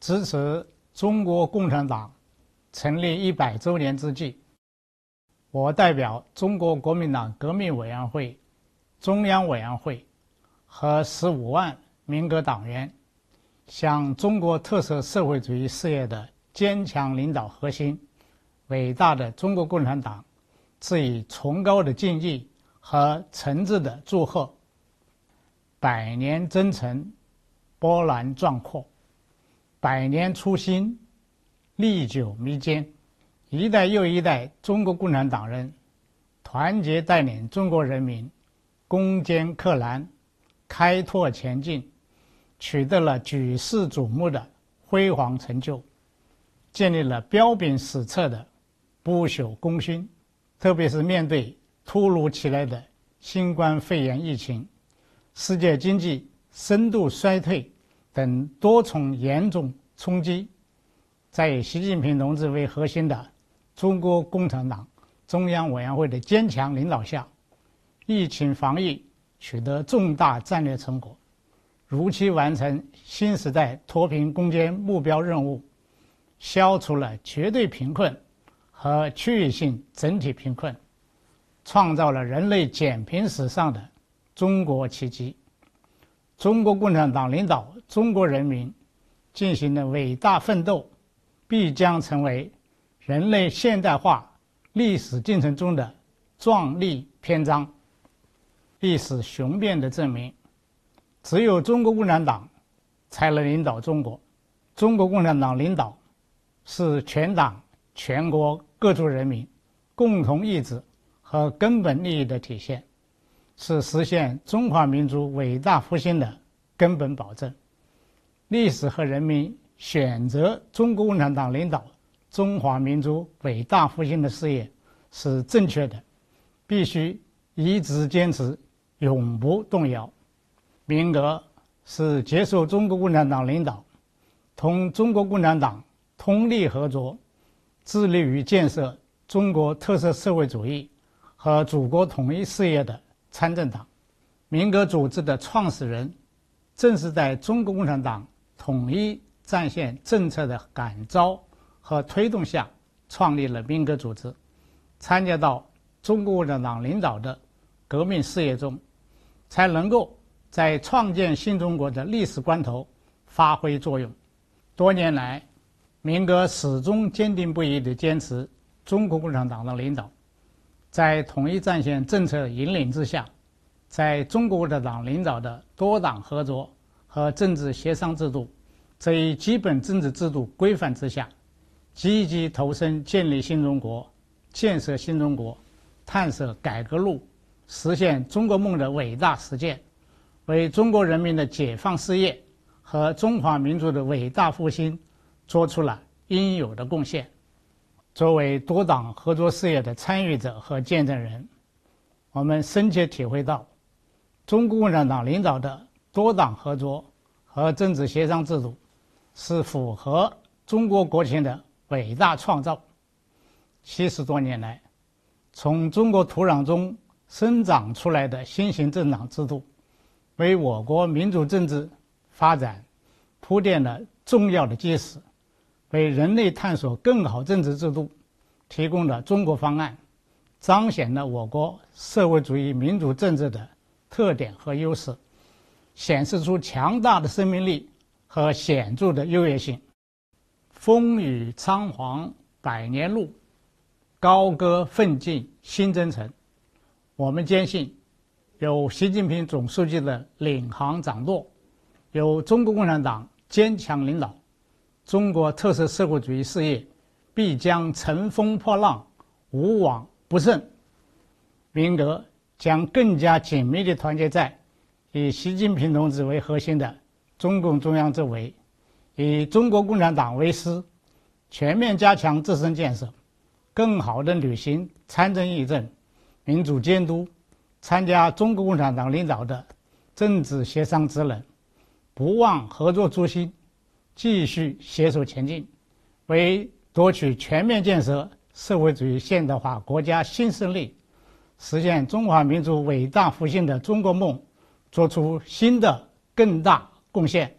支持中国共产党成立100周年之际，我代表中国国民党革命委员会、中央委员会和15万民革党员，向中国特色社会主义事业的坚强领导核心、伟大的中国共产党致以崇高的敬意和诚挚的祝贺。百年征程，波澜壮阔；百年初心，历久弥坚。一代又一代中国共产党人团结带领中国人民攻坚克难，开拓前进，取得了举世瞩目的辉煌成就，建立了彪炳史册的不朽功勋。特别是面对突如其来的新冠肺炎疫情、世界经济深度衰退等多重严重冲击，在以习近平同志为核心的中国共产党中央委员会的坚强领导下，疫情防疫取得重大战略成果，如期完成新时代脱贫攻坚目标任务，消除了绝对贫困和区域性整体贫困，创造了人类减贫史上的中国奇迹。中国共产党领导中国人民进行的伟大奋斗，必将成为人类现代化历史进程中的壮丽篇章。历史雄辩地证明，只有中国共产党才能领导中国。中国共产党领导是全党全国各族人民共同意志和根本利益的体现，是实现中华民族伟大复兴的根本保证。历史和人民选择中国共产党领导中华民族伟大复兴的事业是正确的，必须一直坚持，永不动摇。民革是接受中国共产党领导，同中国共产党通力合作，致力于建设中国特色社会主义和祖国统一事业的参政党。民革组织的创始人正是在中国共产党统一战线政策的感召和推动下创立了民革组织，参加到中国共产党领导的革命事业中，才能够在创建新中国的历史关头发挥作用。多年来，民革始终坚定不移地坚持中国共产党的领导，在统一战线政策引领之下，在中国共产党领导的多党合作和政治协商制度这一基本政治制度规范之下，积极投身建立新中国、建设新中国、探索改革路、实现中国梦的伟大实践，为中国人民的解放事业和中华民族的伟大复兴做出了应有的贡献。作为多党合作事业的参与者和见证人，我们深切体会到，中国共产党领导的多党合作和政治协商制度是符合中国国情的伟大创造。70多年来，从中国土壤中生长出来的新型政党制度，为我国民主政治发展铺垫了重要的基石，为人类探索更好政治制度提供了中国方案，彰显了我国社会主义民主政治的特点和优势，显示出强大的生命力和显著的优越性。风雨苍黄百年路，高歌奋进新征程。我们坚信，有习近平总书记的领航掌舵，有中国共产党坚强领导，中国特色社会主义事业必将乘风破浪，无往不胜。民革将更加紧密地团结在以习近平同志为核心的中共中央周围，以中国共产党为师，全面加强自身建设，更好地履行参政议政、民主监督，参加中国共产党领导的政治协商职能，不忘合作初心，继续携手前进，为夺取全面建设社会主义现代化国家新胜利，实现中华民族伟大复兴的中国梦做出新的更大贡献。